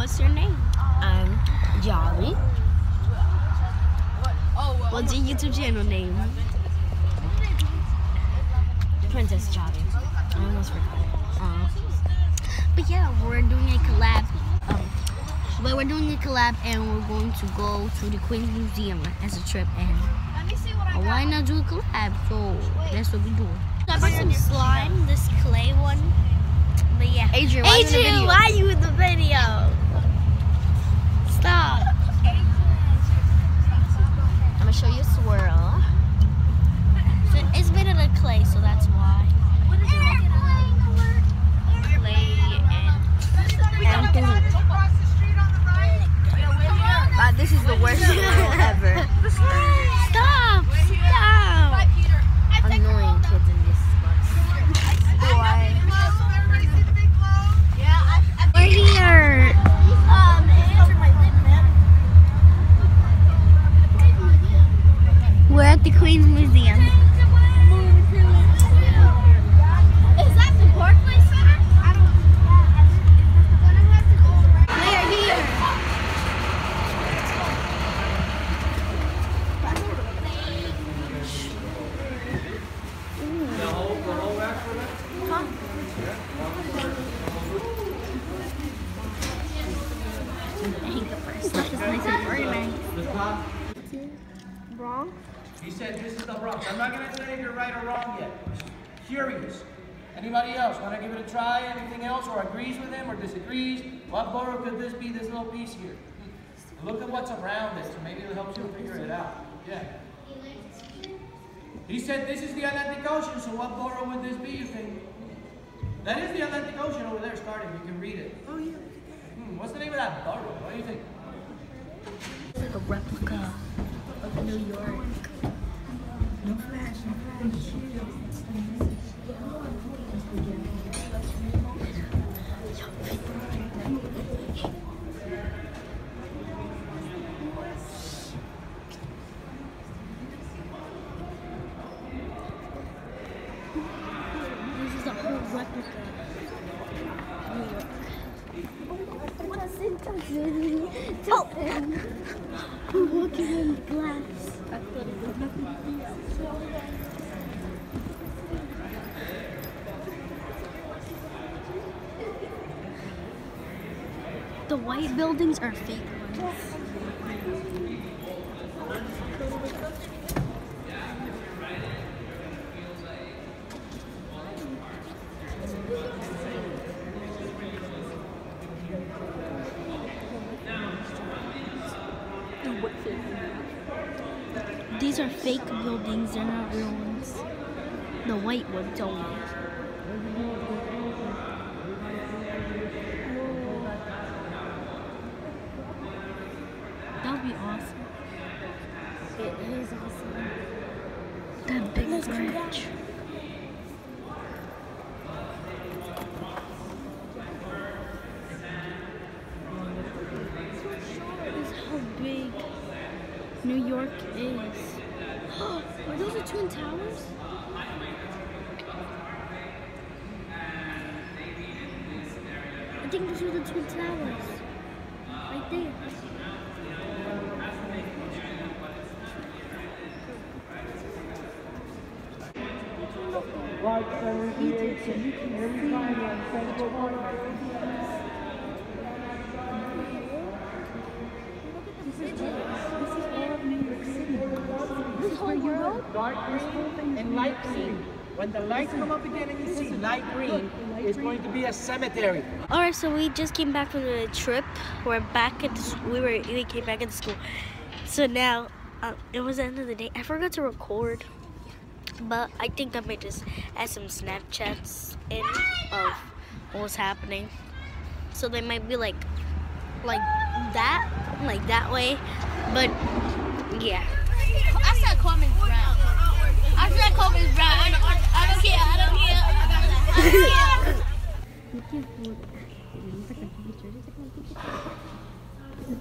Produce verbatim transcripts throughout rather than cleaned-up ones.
what's your name? I'm Yavi. What's your YouTube channel name? Princess Yavi. I almost forgot it. Uh, but yeah, we're doing a collab. Um, but we're doing a collab, and we're going to go to the Queen's Museum as a trip. And uh, why not do a collab? So that's what we do. I brought some slime, this clay one. But yeah, Adrian, why Adrian, why are you in the video? Stop. I'm gonna show you a swirl. So it's made out of clay, so that's why. What is it? Clay and and glue. God, this is the worst swirl ever. Stop! Stop! Annoying kids in this bus. Why? We're here. We're at the Queen's Museum. Is that the Barclays Center? I don't know. We're here. Stuff is nice and organized. Wrong? He said this is the Bronx. I'm not going to say if you're right or wrong yet. Curious. Anybody else want to give it a try? Anything else? Or agrees with him or disagrees? What borough could this be, this little piece here? Look at what's around it, so maybe it'll help you figure it out. Yeah. He said this is the Atlantic Ocean, so what borough would this be, you think? That is the Atlantic Ocean over there starting. You can read it. Oh, yeah. Hmm, what's the name of that borough? What do you think? It's like a replica of New York. No flash, no flash. This is a whole replica of New York. Oh! I'm walking in glass. The white buildings are fake ones. These are fake buildings, they're not real ones. The white ones only. That would be awesome. It is awesome. That big bridge. This is how big New York is. Are those the Twin Towers? I think those are the Twin Towers. Right there. Right, segregation. Every time you're in Central Park. This whole world? Dark green and light green. When the lights come up again and you see light green, it's going to be a cemetery. All right, so we just came back from the trip. We're back at the, we were we came back at the school. So now uh, it was the end of the day. I forgot to record, but I think I might just add some Snapchats in of what was happening. So they might be like like that, like that way. But yeah. I said Coleman's brown. I said Coleman's brown. I don't, I don't care. I don't care. I don't care.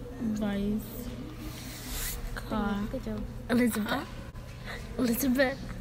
Vice. Car. Elizabeth. Elizabeth.